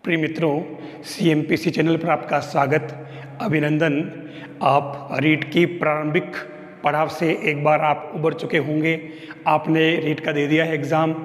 प्रिय मित्रों, CMPC channel पर आपका स्वागत, अभिनंदन। आप रीट की प्रारंभिक पड़ाव से एक बार आप उबर चुके होंगे। आपने रीट का दे दिया है एग्ज़ाम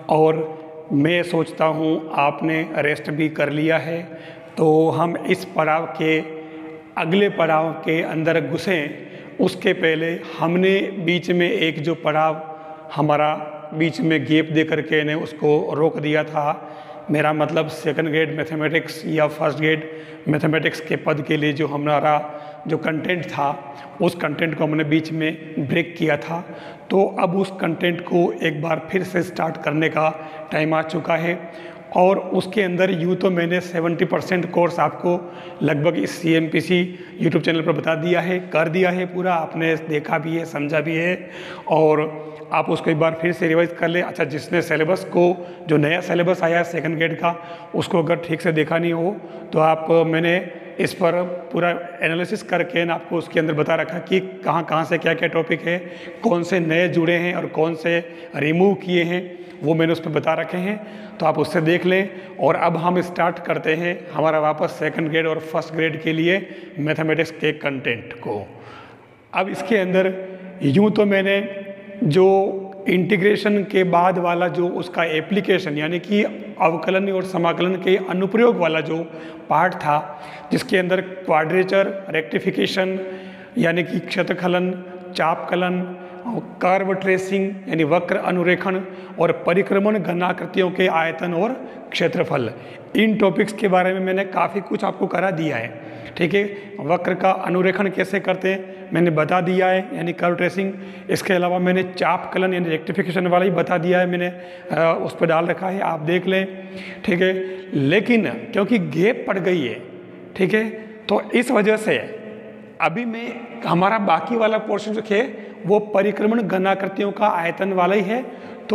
और मैं सोचता हूँ आपने रेस्ट भी कर लिया है। तो हम इस पड़ाव के अगले पड़ाव के अंदर घुसें उसके पहले हमने बीच में एक जो पड़ाव हमारा बीच में गैप दे करके ने उसको रोक दिया था। मेरा मतलब सेकंड ग्रेड मैथमेटिक्स या फर्स्ट ग्रेड मैथमेटिक्स के पद के लिए जो हमारा जो कंटेंट था उस कंटेंट को हमने बीच में ब्रेक किया था। तो अब उस कंटेंट को एक बार फिर से स्टार्ट करने का टाइम आ चुका है और उसके अंदर यूँ तो मैंने 70% कोर्स आपको लगभग इस CMPC यूट्यूब चैनल पर बता दिया है, कर दिया है पूरा। आपने देखा भी है, समझा भी है और आप उसको एक बार फिर से रिवाइज कर ले। अच्छा, जिसने सिलेबस को जो नया सिलेबस आया है सेकंड ग्रेड का उसको अगर ठीक से देखा नहीं हो तो आप मैंने इस पर पूरा एनालिसिस करके ना आपको उसके अंदर बता रखा कि कहाँ कहाँ से क्या क्या टॉपिक है, कौन से नए जुड़े हैं और कौन से रिमूव किए हैं, वो मैंने उस पर बता रखे हैं। तो आप उससे देख लें। और अब हम स्टार्ट करते हैं हमारा वापस सेकंड ग्रेड और फर्स्ट ग्रेड के लिए मैथमेटिक्स के कंटेंट को। अब इसके अंदर यूँ तो मैंने जो इंटीग्रेशन के बाद वाला जो उसका एप्लीकेशन यानी कि अवकलन और समाकलन के अनुप्रयोग वाला जो पार्ट था, जिसके अंदर क्वाड्रेचर, रेक्टिफिकेशन यानी कि क्षेत्रफलन, चापकलन, कर्व ट्रेसिंग यानी वक्र अनुरेखण और परिक्रमण घनाकृतियों के आयतन और क्षेत्रफल, इन टॉपिक्स के बारे में मैंने काफ़ी कुछ आपको करा दिया है। ठीक है, वक्र का अनुरेखण कैसे करते हैं मैंने बता दिया है, यानी कर्व ट्रेसिंग। इसके अलावा मैंने चापकलन यानी रेक्टिफिकेशन वाला ही बता दिया है, मैंने उस पर डाल रखा है, आप देख लें। ठीक है, लेकिन क्योंकि गैप पड़ गई है, ठीक है, तो इस वजह से अभी मैं हमारा बाकी वाला पोर्शन जो है वो परिक्रमण घनाकृतियों का आयतन वाला ही है। तो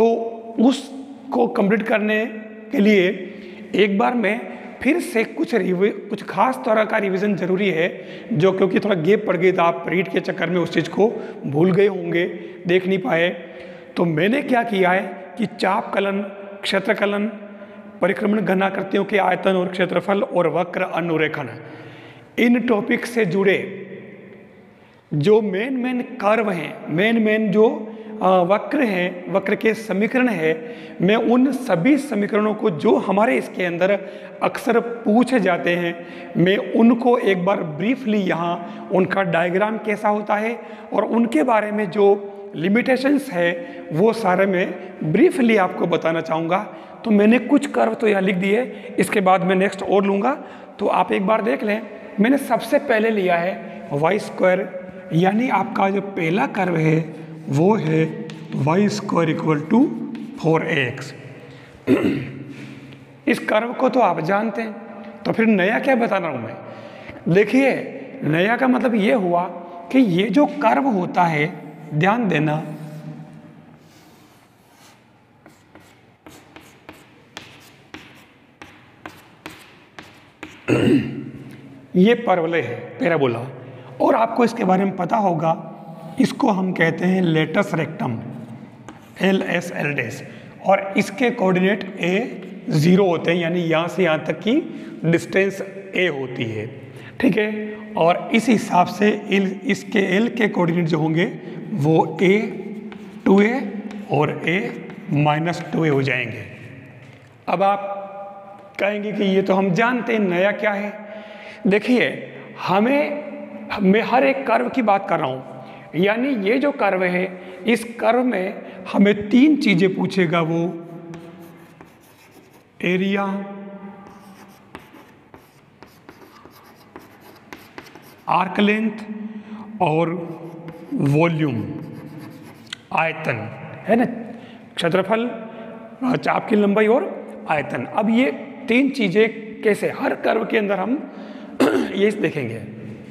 उसको कंप्लीट करने के लिए एक बार मैं फिर से कुछ खास तरह का रिवीजन जरूरी है, जो क्योंकि थोड़ा गैप पड़ गई था, आप रीड के चक्कर में उस चीज़ को भूल गए होंगे, देख नहीं पाए। तो मैंने क्या किया है कि चापकलन, क्षेत्रकलन, परिक्रमण घनाकृतियों के आयतन और क्षेत्रफल और वक्र अनुरेखण, इन टॉपिक से जुड़े जो मेन कर्व हैं, मेन जो वक्र हैं, वक्र के समीकरण है, मैं उन सभी समीकरणों को जो हमारे इसके अंदर अक्सर पूछे जाते हैं, मैं उनको एक बार ब्रीफली यहाँ उनका डायग्राम कैसा होता है और उनके बारे में जो लिमिटेशंस है वो सारे मैं ब्रीफली आपको बताना चाहूँगा। तो मैंने कुछ कर्व तो यहाँ लिख दिए, इसके बाद मैं नेक्स्ट और लूँगा, तो आप एक बार देख लें। मैंने सबसे पहले लिया है y², यानी आपका जो पहला कर्व है वो है y² = 4ax। इस कर्व को तो आप जानते हैं, तो फिर नया क्या बता रहा हूँ मैं। देखिए, नया का मतलब ये हुआ कि ये जो कर्व होता है, ध्यान देना, ये परवलय है, पैराबोला, और आपको इसके बारे में पता होगा, इसको हम कहते हैं लेटस रेक्टम, LS और इसके कोऑर्डिनेट A0 होते हैं, यानी यहाँ से यहाँ तक की डिस्टेंस A होती है। ठीक है, और इस हिसाब से इसके L के कोऑर्डिनेट जो होंगे वो A, 2A और A-2A हो जाएंगे। अब आप कहेंगे कि ये तो हम जानते हैं, नया क्या है। देखिए, मैं हर एक कर्व की बात कर रहा हूँ, यानी ये जो कर्व है, इस कर्व में हमें 3 चीजें पूछेगा, वो एरिया, आर्क लेंथ और वॉल्यूम, आयतन, है ना, क्षेत्रफल, चाप की लंबाई और आयतन। अब ये 3 चीजें कैसे हर कर्व के अंदर हम ये देखेंगे।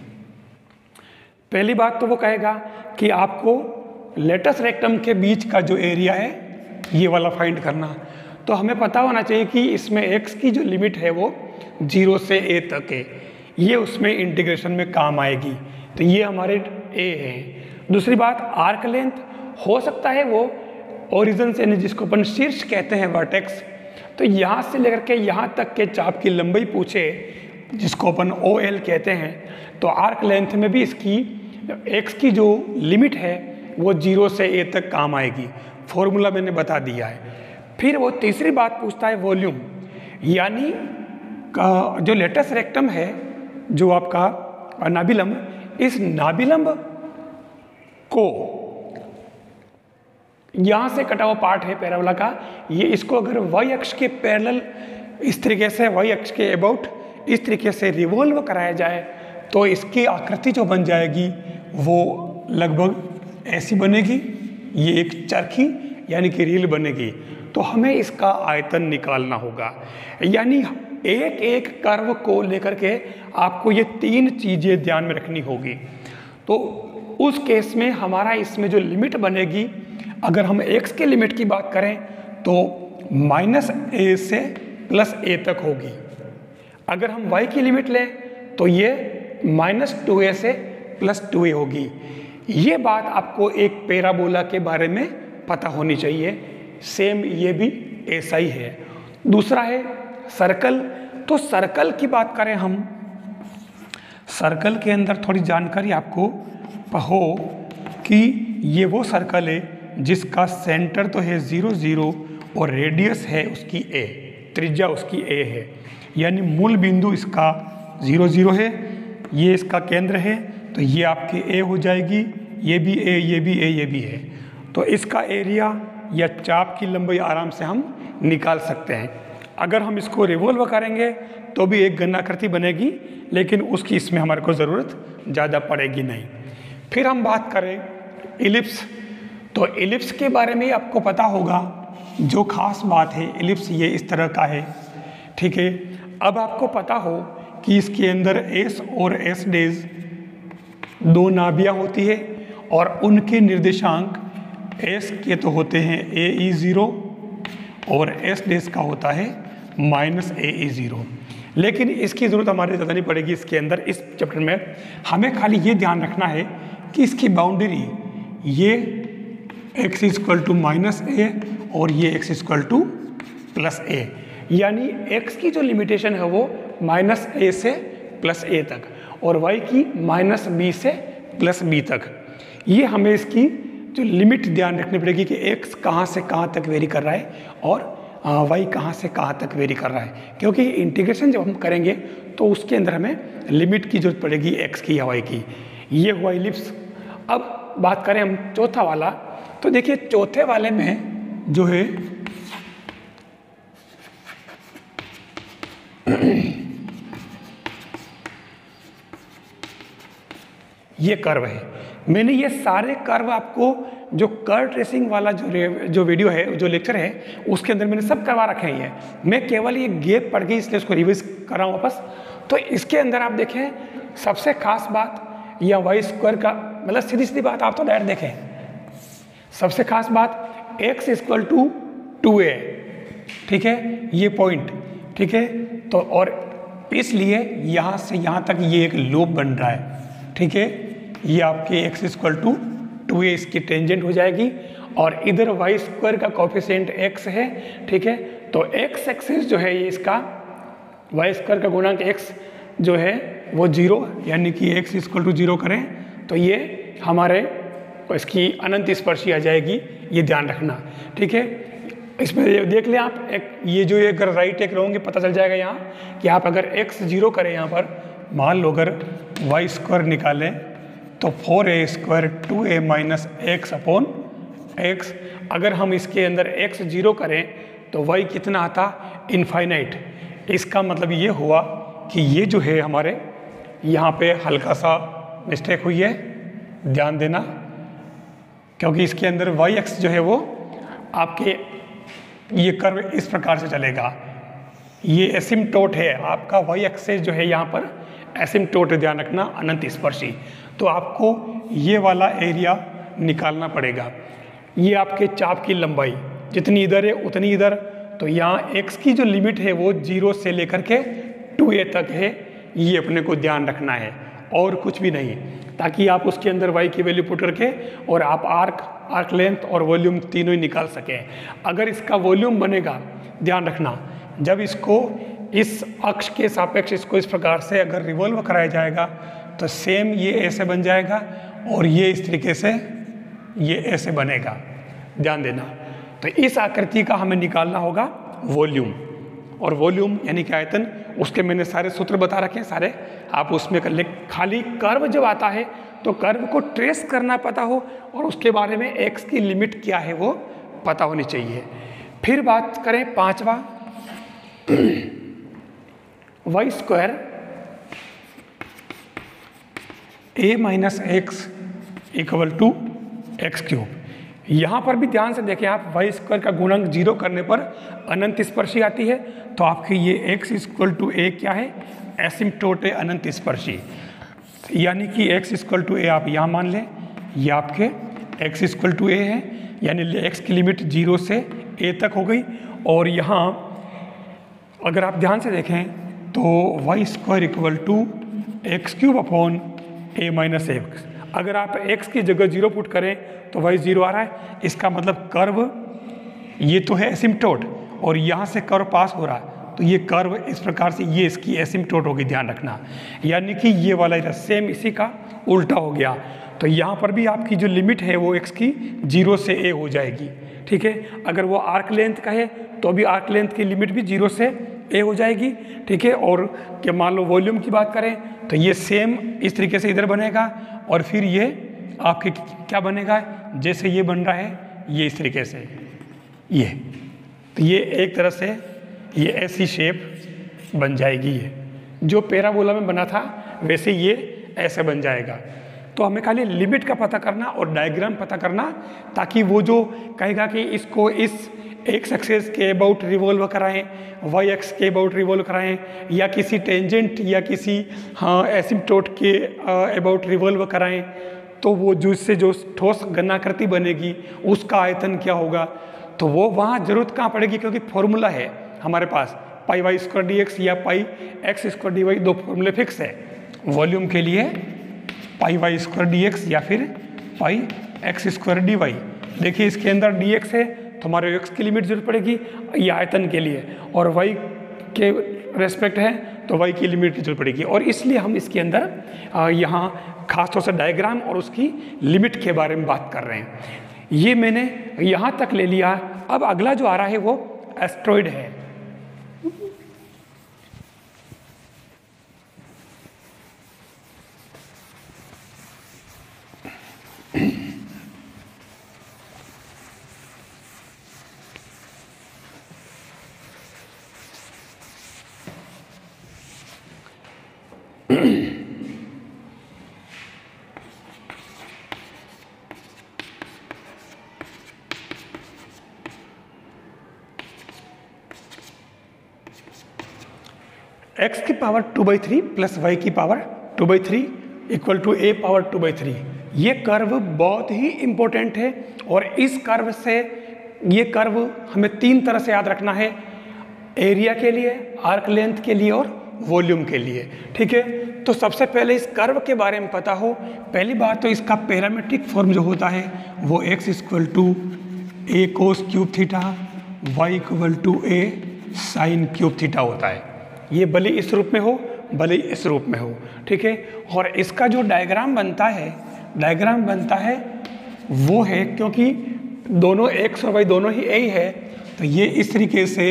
पहली बात तो वो कहेगा कि आपको लेटस रेक्टम के बीच का जो एरिया है ये वाला फाइंड करना। तो हमें पता होना चाहिए कि इसमें x की जो लिमिट है वो 0 से a तक है, ये उसमें इंटीग्रेशन में काम आएगी। तो ये हमारे a है। दूसरी बात, आर्क लेंथ हो सकता है वो ओरिजिन से, जिसको अपन शीर्ष कहते हैं, वर्टेक्स, तो यहाँ से लेकर के यहाँ तक के चाप की लंबाई पूछे, जिसको अपन OL कहते हैं, तो आर्क लेंथ में भी इसकी x की जो लिमिट है वो 0 से a तक काम आएगी। फॉर्मूला मैंने बता दिया है। फिर वो तीसरी बात पूछता है वॉल्यूम, यानी जो लेटस रेक्टम है, जो आपका नाभिलंब, इस नाभिलंब को यहाँ से कटा हुआ पार्ट है पैराबोला का, ये इसको अगर y अक्ष के पैरेलल इस तरीके से y अक्ष के अबाउट इस तरीके से रिवॉल्व कराया जाए तो इसकी आकृति जो बन जाएगी वो लगभग ऐसी बनेगी। ये एक चरखी यानी कि रील बनेगी। तो हमें इसका आयतन निकालना होगा, यानी एक एक कर्व को लेकर के आपको ये 3 चीज़ें ध्यान में रखनी होगी। तो उस केस में हमारा इसमें जो लिमिट बनेगी, अगर हम x के लिमिट की बात करें तो -a से +a तक होगी। अगर हम y की लिमिट लें तो ये -2a से +2a होगी। ये बात आपको एक पैराबोला के बारे में पता होनी चाहिए। सेम ये भी ऐसा ही है। दूसरा है सर्कल। तो सर्कल की बात करें हम, सर्कल के अंदर थोड़ी जानकारी आपको हो कि ये वो सर्कल है जिसका सेंटर तो है 0 0 और रेडियस है उसकी a, त्रिज्या उसकी a है, यानी मूल बिंदु इसका 0 0 है, ये इसका केंद्र है, तो ये आपकी a हो जाएगी, ये भी a, ये भी a, ये भी है। तो इसका एरिया या चाप की लंबाई आराम से हम निकाल सकते हैं। अगर हम इसको रिवॉल्व करेंगे तो भी एक घनाकृति बनेगी, लेकिन उसकी इसमें हमारे को ज़रूरत ज़्यादा पड़ेगी नहीं। फिर हम बात करें इलिप्स। तो इलिप्स के बारे में आपको पता होगा, जो खास बात है इलिप्स ये इस तरह का है, ठीक है। अब आपको पता हो कि इसके अंदर S और S डेज 2 नाभियाँ होती है और उनके निर्देशांक S के तो होते हैं AE0 और S डेज का होता है -AE0। लेकिन इसकी ज़रूरत हमारे ज़्यादा नहीं पड़ेगी इसके अंदर, इस चैप्टर में। हमें खाली ये ध्यान रखना है कि इसकी बाउंड्री ये x = -a और ये x = +a, यानी x की जो लिमिटेशन है वो -a से +a तक और y की -b से +b तक। ये हमें इसकी जो लिमिट ध्यान रखनी पड़ेगी कि x कहाँ से कहाँ तक वेरी कर रहा है और y कहाँ से कहाँ तक वेरी कर रहा है, क्योंकि इंटीग्रेशन जब हम करेंगे तो उसके अंदर हमें लिमिट की जरूरत पड़ेगी x की या y की। ये हुआ इलिप्स। अब बात करें हम चौथा वाला, तो देखिए चौथे वाले में जो है ये कर्व है। मैंने ये सारे कर्व आपको जो कर्व ट्रेसिंग वाला जो वीडियो है, जो लेक्चर है, उसके अंदर मैंने सब करवा रखे हैं। मैं केवल ये गैप पड़ गई इसलिए उसको रिवाइज कर रहा हूँ वापस। तो इसके अंदर आप देखें, सबसे खास बात या y² का मतलब सीधी सीधी बात आप तो डायरेक्ट देखें, सबसे खास बात x = 2a, ठीक है, ये पॉइंट, ठीक है। तो और इसलिए यहाँ से यहाँ तक ये एक लूप बन रहा है, ठीक है। ये आपके x = 2a इसकी टेंजेंट हो जाएगी और इधर y² का कोफिशिएंट x है, ठीक है। तो x एक्सिस जो है ये इसका y² का गुणांक x जो है वो 0, यानी कि x = 0 करें तो ये हमारे इसकी अनंत स्पर्शी आ जाएगी, ये ध्यान रखना, ठीक है। इसमें देख लें आप, ये जो ये अगर राइट एक रहोगे पता चल जाएगा यहाँ कि आप अगर x 0 करें, यहाँ पर मान लो अगर y² निकालें तो 4a² 2a - x/x। अगर हम इसके अंदर x 0 करें तो y कितना आता, इनफाइनाइट। इसका मतलब ये हुआ कि ये जो है हमारे यहाँ पे हल्का सा मिस्टेक हुई है, ध्यान देना, क्योंकि इसके अंदर y-अक्ष जो है वो आपके ये कर्व इस प्रकार से चलेगा। ये एसिम्टोट है आपका, y-एक्सिस जो है यहाँ पर एसिम्टोट, ध्यान रखना, अनंत स्पर्शी। तो आपको ये वाला एरिया निकालना पड़ेगा। ये आपके चाप की लंबाई जितनी इधर है उतनी इधर, तो यहाँ x की जो लिमिट है वो 0 से लेकर के 2a तक है, ये अपने को ध्यान रखना है और कुछ भी नहीं, ताकि आप उसके अंदर y की वैल्यू पुट करके और आप आर्क आर्क लेंथ और वॉल्यूम तीनों ही निकाल सकें। अगर इसका वॉल्यूम बनेगा, ध्यान रखना, जब इसको इस अक्ष के सापेक्ष इसको इस प्रकार से अगर रिवॉल्व कराया जाएगा तो सेम ये ऐसे बन जाएगा और ये इस तरीके से ये ऐसे बनेगा, ध्यान देना। तो इस आकृति का हमें निकालना होगा वॉल्यूम, और वॉल्यूम यानी कि आयतन, उसके मैंने सारे सूत्र बता रखे हैं, सारे आप उसमें कर ले। खाली कर्व जब आता है तो कर्व को ट्रेस करना पता हो और उसके बारे में एक्स की लिमिट क्या है वो पता होनी चाहिए। फिर बात करें पांचवा, y square a minus x equal to x cube. यहाँ पर भी ध्यान से देखें आप, वाई स्क्वायर का गुणक 0 करने पर अनंत स्पर्शी आती है, तो आपकी ये एक्स इक्वल टू ए क्या है, एसिम्प्टोट है अनंत स्पर्शी, यानी कि एक्स इक्वल टू ए आप यहाँ मान लें, ये आपके एक्स इक्वल टू ए है, यानी एक्स की लिमिट 0 से ए तक हो गई। और यहाँ अगर आप ध्यान से देखें तो y square equal to x cube upon a minus x, अगर आप x की जगह 0 पुट करें तो y 0 आ रहा है, इसका मतलब कर्व ये तो है एसिम्प्टोट और यहाँ से कर्व पास हो रहा है, तो ये कर्व इस प्रकार से ये इसकी एसिम्प्टोट होगी, ध्यान रखना, यानी कि ये वाला इधर सेम इसी का उल्टा हो गया। तो यहाँ पर भी आपकी जो लिमिट है वो x की 0 से a हो जाएगी, ठीक है। अगर वो आर्क लेंथ का है तो भी आर्क लेंथ की लिमिट भी 0 से a हो जाएगी, ठीक है। और क्या मान लो वॉल्यूम की बात करें तो ये सेम इस तरीके से इधर बनेगा और फिर ये आपके क्या बनेगा, जैसे ये बन रहा है ये इस तरीके से, ये तो ये एक तरह से ये ऐसी शेप बन जाएगी, ये जो पैराबोला में बना था वैसे ये ऐसे बन जाएगा। तो हमें खाली लिमिट का पता करना और डायग्राम पता करना, ताकि वो जो कहेगा कि इसको इस एक्स एक्सिस के अबाउट रिवॉल्व कराएं, वाई एक्स के अबाउट रिवॉल्व कराएं, या किसी टेंजेंट या किसी एसिम्प्टोट के अबाउट रिवॉल्व कराएं, तो वो जो इससे जो ठोस घनाकृति बनेगी उसका आयतन क्या होगा, तो वो वहाँ जरूरत कहाँ पड़ेगी, क्योंकि फॉर्मूला है हमारे पास pi y square d x या pi x square d y, दो फॉर्मूले फिक्स है। वॉल्यूम के लिए pi y square d x या फिर pi x square d y. देखिए इसके अंदर डी एक्स है तो हमारे एक्स की लिमिट जरूरत पड़ेगी ये आयतन के लिए, और वाई के रेस्पेक्ट है तो वाई की लिमिट की जरूरत पड़ेगी, और इसलिए हम इसके अंदर यहाँ खास तौर से डायग्राम और उसकी लिमिट के बारे में बात कर रहे हैं। ये मैंने यहाँ तक ले लिया। अब अगला जो आ रहा है वो एस्ट्रॉइड है। x की पावर 2/3 प्लस y की power 2/3 equal to a power 2/3। ये कर्व बहुत ही इंपॉर्टेंट है, और इस कर्व से ये कर्व हमें तीन तरह से याद रखना है, एरिया के लिए, आर्क लेंथ के लिए और वॉल्यूम के लिए, ठीक है। तो सबसे पहले इस कर्व के बारे में पता हो। पहली बात तो इसका पैरामेट्रिक फॉर्म जो होता है वो x equal to a cos cube theta, y equal to a sine cube theta होता है। ये भले इस रूप में हो भले इस रूप में हो, ठीक है। और इसका जो डायग्राम बनता है वो है, क्योंकि दोनों x और y दोनों ही a है, तो ये इस तरीके से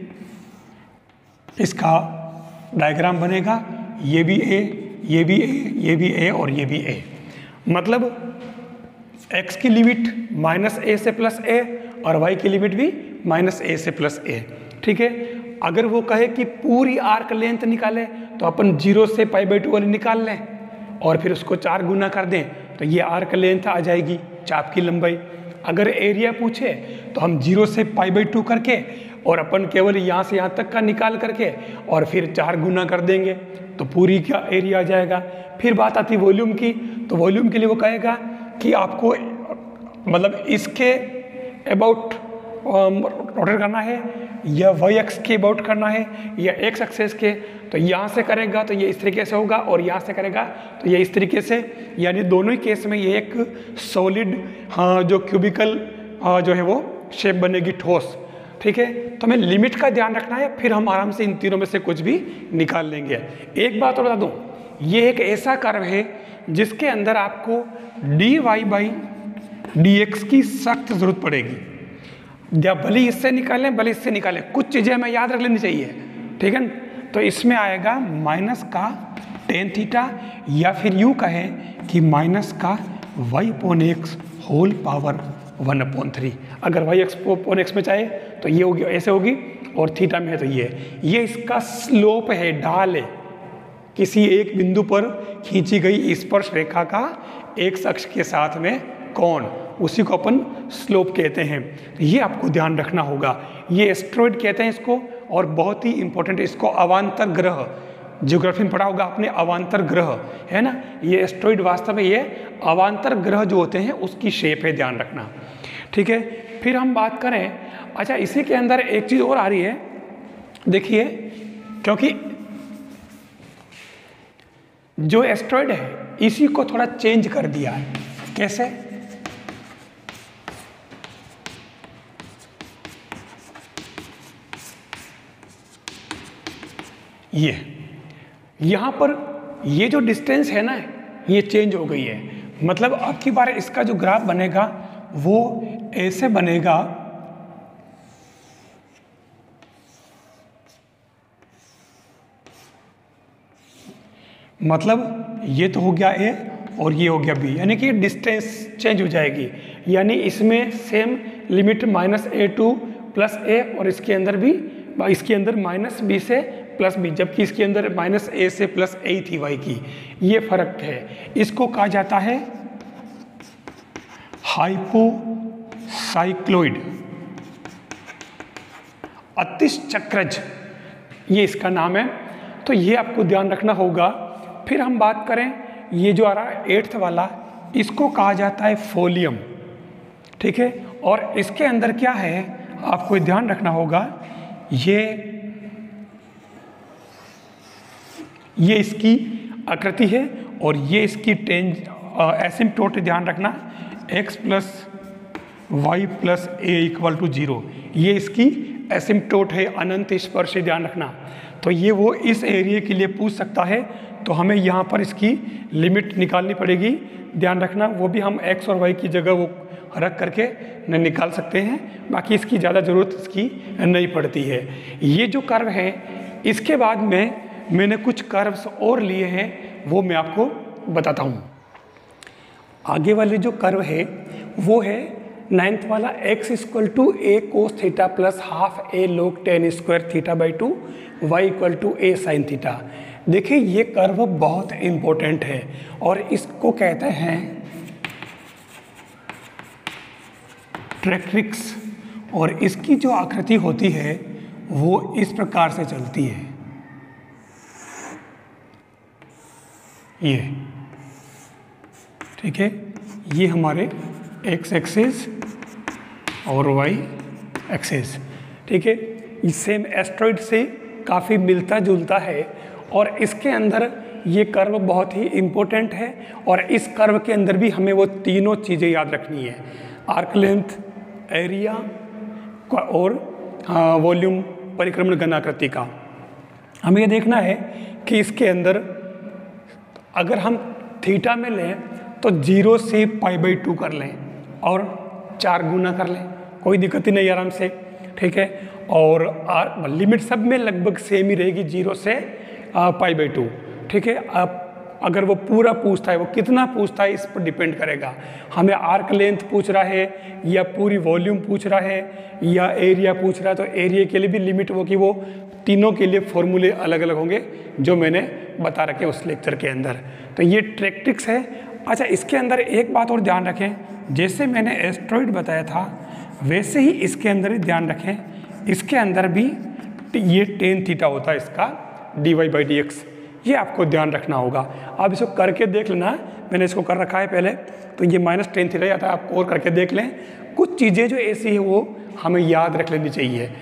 इसका डायग्राम बनेगा। ये भी a, ये भी a, ये भी a और ये भी a। मतलब x की लिमिट -a से प्लस a और y की लिमिट भी -a से प्लस a, ठीक है। अगर वो कहे कि पूरी आर्क लेंथ निकाले तो अपन 0 से π/2 वाली निकाल लें और फिर उसको 4 गुना कर दें तो ये आर्क लेंथ आ जाएगी, चाप की लंबाई। अगर एरिया पूछे तो हम 0 से π/2 करके और अपन केवल यहाँ से यहाँ तक का निकाल करके और फिर 4 गुना कर देंगे तो पूरी का एरिया आ जाएगा। फिर बात आती वॉल्यूम की, तो वॉल्यूम के लिए वो कहेगा कि आपको मतलब इसके अबाउट रोटेट करना है या वाई एक्स के अबाउट करना है या एक्स एक्सेस के, तो यहाँ से करेगा तो ये इस तरीके से होगा और यहाँ से करेगा तो ये इस तरीके से, यानी दोनों ही केस में ये एक सॉलिड जो क्यूबिकल जो है वो शेप बनेगी, ठोस। ठीक है, तो हमें लिमिट का ध्यान रखना है, फिर हम आराम से इन तीनों में से कुछ भी निकाल लेंगे। एक बात और बता दूँ, ये एक ऐसा कर्व है जिसके अंदर आपको dy बाई dx की सख्त जरूरत पड़ेगी। या भले इससे निकालें भले इससे निकालें, कुछ चीज़ें हमें याद रख लेनी चाहिए। ठीक है, तो इसमें आएगा माइनस का टेन थीटा, या फिर यूँ कहें कि माइनस का y upon x whole power 1/3। अगर y अपॉन एक्स में चाहे तो ये होगी, ऐसे होगी, और थीटा में है तो ये इसका स्लोप है, ढाल है, किसी एक बिंदु पर खींची गई स्पर्श रेखा का एक अक्ष के साथ में कोण, उसी को अपन स्लोप कहते हैं। ये आपको ध्यान रखना होगा। ये एस्ट्रॉइड कहते हैं इसको, और बहुत ही इंपॉर्टेंट, इसको अवान्तर ग्रह, ज्योग्राफी में पढ़ा होगा आपने, अवान्तर ग्रह है ना। ये एस्ट्रॉइड वास्तव में ये अवान्तर ग्रह जो होते हैं उसकी शेप है, ध्यान रखना। ठीक है, फिर हम बात करें, अच्छा इसी के अंदर एक चीज़ और आ रही है, देखिए, क्योंकि जो एस्ट्रॉइड है इसी को थोड़ा चेंज कर दिया है। कैसे? ये यहाँ पर ये जो डिस्टेंस है ना, ये चेंज हो गई है। मतलब अब की बार इसका जो ग्राफ बनेगा वो ऐसे बनेगा, मतलब ये तो हो गया ए और ये हो गया बी, यानी कि डिस्टेंस चेंज हो जाएगी। यानी इसमें सेम लिमिट -a2 + a, और इसके अंदर भी, इसके अंदर -b से +b, जबकि इसके अंदर -a से +a थी y की। ये फर्क है, इसको कहा जाता है हाइपोसाइक्लोइड, अतिशचक्रज, ये इसका नाम है। तो ये आपको ध्यान रखना होगा। फिर हम बात करें, ये जो आ रहा है 8th वाला, इसको कहा जाता है फोलियम। ठीक है, और इसके अंदर क्या है आपको ध्यान रखना होगा, ये इसकी आकृति है और ये इसकी एसिम्पटोट, ध्यान रखना, x + y + a = 0, ये इसकी एसिम्पटोट है, अनंत स्पर्श, ध्यान रखना। तो ये वो इस एरिया के लिए पूछ सकता है, तो हमें यहाँ पर इसकी लिमिट निकालनी पड़ेगी, ध्यान रखना। वो भी हम x और y की जगह वो रख करके निकाल सकते हैं, बाकी इसकी ज़्यादा ज़रूरत इसकी नहीं पड़ती है। ये जो कर्व है, इसके बाद में मैंने कुछ कर्व्स और लिए हैं, वो मैं आपको बताता हूँ। आगे वाले जो कर्व है वो है 9th वाला, x = a cos θ + ½ a log tan square θ/2 y = a sin θ। देखिए ये कर्व बहुत इम्पोर्टेंट है और इसको कहते हैं ट्रैक्ट्रिक्स, और इसकी जो आकृति होती है वो इस प्रकार से चलती है। ये ठीक है, ये हमारे x एक्सिस और y एक्सिस। ठीक है, ये सेम एस्ट्रॉइड से काफ़ी मिलता जुलता है, और इसके अंदर ये कर्व बहुत ही इम्पोर्टेंट है। और इस कर्व के अंदर भी हमें वो तीनों चीज़ें याद रखनी है, आर्क लेंथ, एरिया और वॉल्यूम, परिक्रमण घनाकृति का। हमें ये देखना है कि इसके अंदर अगर हम थीटा में लें तो 0 से π/2 कर लें और 4 गुना कर लें, कोई दिक्कत ही नहीं, आराम से। ठीक है, और लिमिट सब में लगभग सेम ही रहेगी, 0 से π/2। ठीक है, अब अगर वो पूरा पूछता है, वो कितना पूछता है इस पर डिपेंड करेगा। हमें आर्क लेंथ पूछ रहा है या पूरी वॉल्यूम पूछ रहा है या एरिया पूछ रहा है, तो एरिया के लिए भी लिमिट वो कि वो तीनों के लिए फॉर्मूले अलग अलग होंगे जो मैंने बता रखे उस लेक्चर के अंदर। तो ये ट्रैक्ट्रिक्स है। अच्छा, इसके अंदर एक बात और ध्यान रखें, जैसे मैंने एस्ट्रॉइड बताया था वैसे ही इसके अंदर ही ध्यान रखें, इसके अंदर भी ये tan θ होता है इसका dy/dx, ये आपको ध्यान रखना होगा। आप इसको करके देख लेना, मैंने इसको कर रखा है पहले, तो ये -tan θ आता है, आप और करके देख लें। कुछ चीज़ें जो ऐसी है वो हमें याद रख लेनी चाहिए,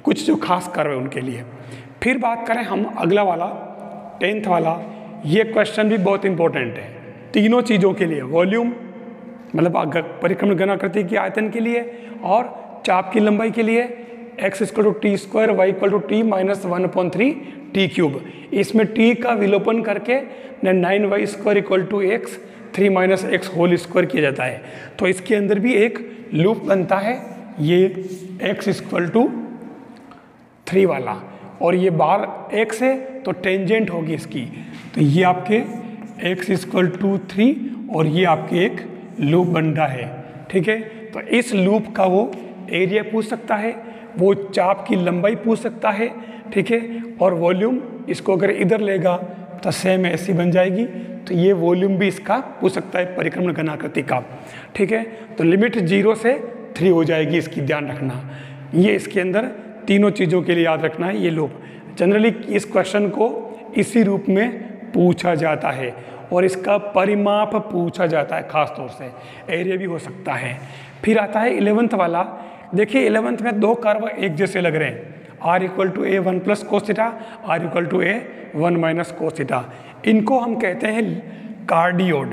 कुछ जो खास कर्व है उनके लिए। फिर बात करें हम अगला वाला 10th वाला, ये क्वेश्चन भी बहुत इंपॉर्टेंट है तीनों चीज़ों के लिए, वॉल्यूम मतलब परिक्रमण घनाकृति की आयतन के लिए और चाप की लंबाई के लिए, x = t², y = t - 1/3 t³। इसमें t का विलोपन करके 9y² = x 3 - x whole square किया जाता है। तो इसके अंदर भी एक लूप बनता है, ये x = 3 वाला, और ये बार x है तो टेंजेंट होगी इसकी, तो ये आपके x = 3 और ये आपके एक लूप बन रहा है। ठीक है, तो इस लूप का वो एरिया पूछ सकता है, वो चाप की लंबाई पूछ सकता है। ठीक है, और वॉल्यूम इसको अगर इधर लेगा तो सेम ऐसी बन जाएगी, तो ये वॉल्यूम भी इसका पूछ सकता है परिक्रमण घनाकृति का। ठीक है, तो लिमिट 0 से 3 हो जाएगी इसकी, ध्यान रखना। ये इसके अंदर तीनों चीज़ों के लिए याद रखना है ये लूप। जनरली इस क्वेश्चन को इसी रूप में पूछा जाता है और इसका परिमाप पूछा जाता है, खास तौर से एरिया भी हो सकता है। फिर आता है 11th वाला। देखिए 11th में दो कर्व एक जैसे लग रहे हैं, r = a1 + cos θ, r = a1 - cos θ। इनको हम कहते हैं कार्डियोड।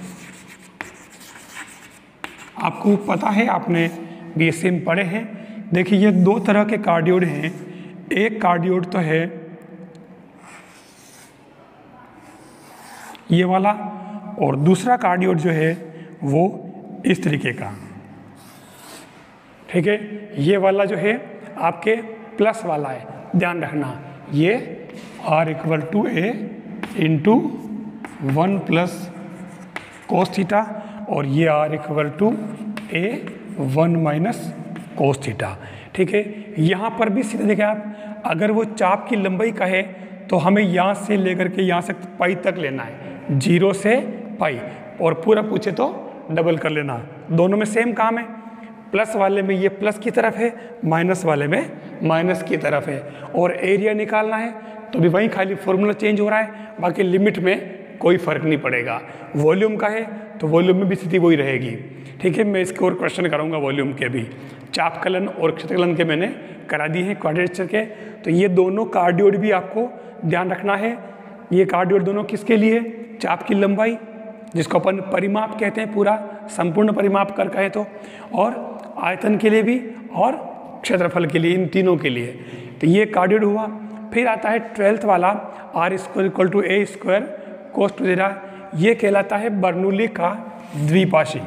आपको पता है, आपने बीएससी में पढ़े हैं। देखिए ये दो तरह के कार्डियोड हैं, एक कार्डियोड तो है ये वाला, और दूसरा कार्डियोड जो है वो इस तरीके का। ठीक है, ये वाला जो है आपके प्लस वाला है, ध्यान रखना। ये r = a × 1 + cos θ और ये r = a1 - cos θ। ठीक है, यहाँ पर भी सीधे देखें आप, अगर वो चाप की लंबाई का है तो हमें यहाँ से लेकर के यहाँ से पाई तक लेना है, 0 से पाई, और पूरा पूछे तो डबल कर लेना। दोनों में सेम काम है, प्लस वाले में ये प्लस की तरफ है, माइनस वाले में माइनस की तरफ है। और एरिया निकालना है तो भी वहीं खाली फॉर्मूला चेंज हो रहा है, बाकी लिमिट में कोई फ़र्क नहीं पड़ेगा। वॉल्यूम का है तो वॉल्यूम में भी स्थिति वही रहेगी। ठीक है, मैं इसके और क्वेश्चन कराऊंगा वॉल्यूम के भी। चापकलन और क्षेत्रकलन के मैंने करा दिए हैं क्वाड्रेचर के। तो ये दोनों कार्डियोड भी आपको ध्यान रखना है। ये कार्डियोड दोनों किसके लिए? चाप की लंबाई, जिसको अपन परिमाप कहते हैं, पूरा संपूर्ण परिमाप कर कहें तो, और आयतन के लिए भी और क्षेत्रफल के लिए, इन तीनों के लिए। तो ये कार्डियोड हुआ। फिर आता है 12th वाला, r = a² cos 2θ। ये कहलाता है बर्नौली का द्विपाशी।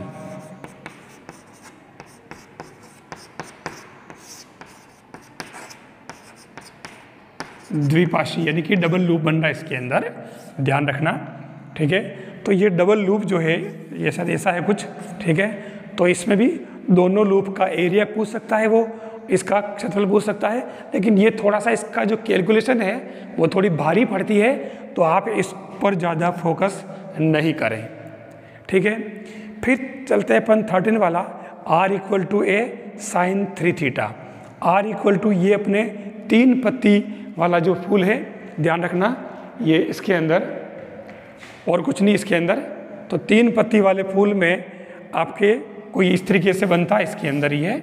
द्विपाशी यानी कि डबल लूप बन रहा है इसके अंदर, ध्यान रखना। ठीक है, तो ये डबल लूप जो है ये शायद ऐसा है कुछ। ठीक है, तो इसमें भी दोनों लूप का एरिया पूछ सकता है, वो इसका क्षेत्रफल पूछ सकता है, लेकिन ये थोड़ा सा इसका जो कैलकुलेशन है वो थोड़ी भारी पड़ती है, तो आप इस पर ज़्यादा फोकस नहीं करें। ठीक है, फिर चलते हैं अपन 13 वाला, r = a sin 3θ। r ये अपने 3 पत्ती वाला जो फूल है, ध्यान रखना, ये इसके अंदर और कुछ नहीं इसके अंदर। तो 3 पत्ती वाले फूल में आपके कोई इस तरीके से बनता है, इसके अंदर ही है।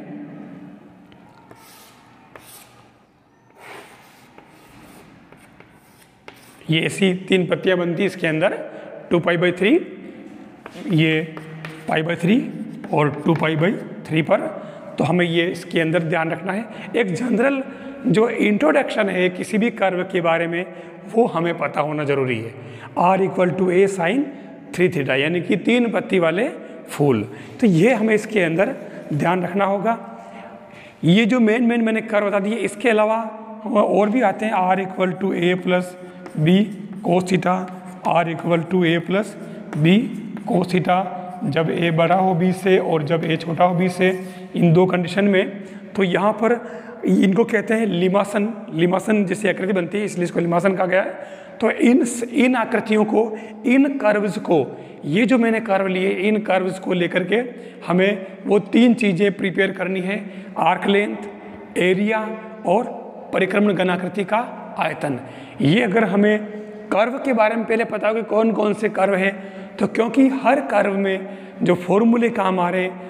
ये ऐसी 3 पत्तियां बनती है इसके अंदर, 2π/3, ये π/3 और 2π/3 पर। तो हमें ये इसके अंदर ध्यान रखना है। एक जनरल जो इंट्रोडक्शन है किसी भी कर्व के बारे में, वो हमें पता होना जरूरी है। r = a sin 3θ यानी कि 3 पत्ती वाले फूल। तो ये हमें इसके अंदर ध्यान रखना होगा। ये जो मेन मैंने कर्व बता दिए, इसके अलावा और भी आते हैं। r = a + b cos θ, r = a + b cos θ, जब a बड़ा हो b से और जब a छोटा हो b से, इन दो कंडीशन में। तो यहाँ पर इनको कहते हैं लिमासन। लिमासन जैसी आकृति बनती है, इसलिए इसको लिमासन कहा गया है। तो इन आकृतियों को, इन कर्व्स को, ये जो मैंने कर्व लिए, इन कर्व्स को लेकर के हमें वो 3 चीज़ें प्रिपेयर करनी है, आर्क लेंथ, एरिया और परिक्रमण घनाकृति का आयतन। ये अगर हमें कर्व के बारे में पहले पता हो कि कौन कौन से कर्व हैं, तो क्योंकि हर कर्व में जो फॉर्मूले काम आ रहे हैं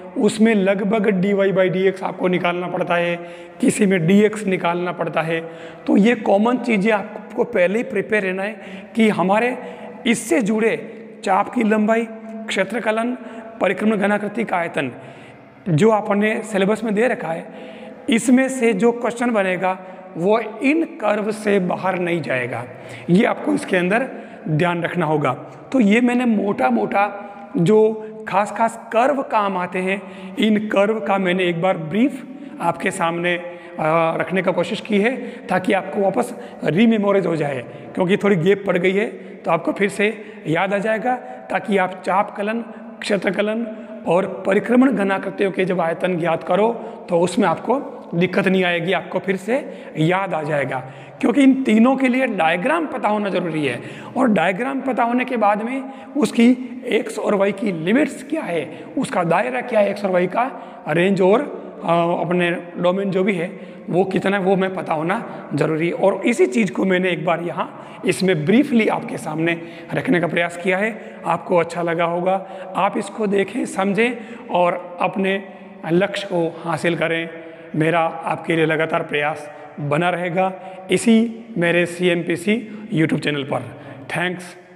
उसमें लगभग dy/dx आपको निकालना पड़ता है, किसी में dx निकालना पड़ता है। तो ये कॉमन चीज़ें आपको पहले ही प्रिपेयर रहना है कि हमारे इससे जुड़े चाप की लंबाई, क्षेत्रकलन, परिक्रमण घनाकृति का आयतन जो आपने सिलेबस में दे रखा है, इसमें से जो क्वेश्चन बनेगा वो इन कर्व से बाहर नहीं जाएगा। ये आपको इसके अंदर ध्यान रखना होगा। तो ये मैंने मोटा मोटा जो खास कर्व काम आते हैं, इन कर्व का मैंने एक बार ब्रीफ आपके सामने रखने का कोशिश की है, ताकि आपको वापस रीमेमोराइज हो जाए, क्योंकि थोड़ी गैप पड़ गई है तो आपको फिर से याद आ जाएगा, ताकि आप चापकलन, क्षेत्रकलन और परिक्रमण घनाकृतियों के जब आयतन ज्ञात करो तो उसमें आपको दिक्कत नहीं आएगी, आपको फिर से याद आ जाएगा। क्योंकि इन तीनों के लिए डायग्राम पता होना जरूरी है, और डायग्राम पता होने के बाद में उसकी एक्स और वाई की लिमिट्स क्या है, उसका दायरा क्या है, एक्स और वाई का रेंज और अपने डोमेन जो भी है वो कितना है, वो मैं पता होना जरूरी है। और इसी चीज़ को मैंने एक बार यहाँ इसमें ब्रीफली आपके सामने रखने का प्रयास किया है। आपको अच्छा लगा होगा, आप इसको देखें, समझें और अपने लक्ष्य को हासिल करें। मेरा आपके लिए लगातार प्रयास बना रहेगा इसी मेरे CMPC YouTube चैनल पर। थैंक्स।